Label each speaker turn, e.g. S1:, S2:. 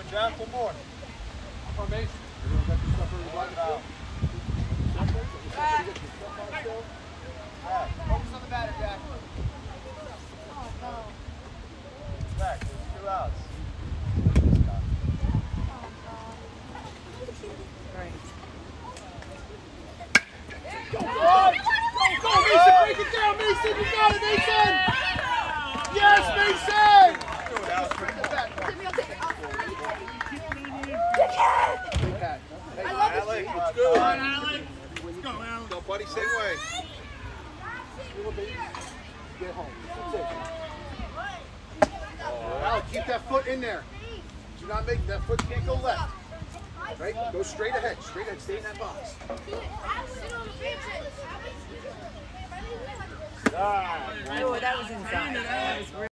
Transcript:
S1: Jack, one more.
S2: Formation. Everyone got your stuff already lined up?
S1: Focus on the batter, Jack. Jack, there's 2 outs.
S3: Right.
S2: Go, Mason! Break it down, Mason! You got it, Mason! Yes, Mason!
S1: I love this. Let's go, Alex. Let's go, Alex. Go, buddy, same way.
S2: Get home. That's it. Alex, keep that foot in there. Do not make that foot can't go left. Right? Go straight ahead. Straight ahead. Stay in that box.
S3: Oh, that was inside. That was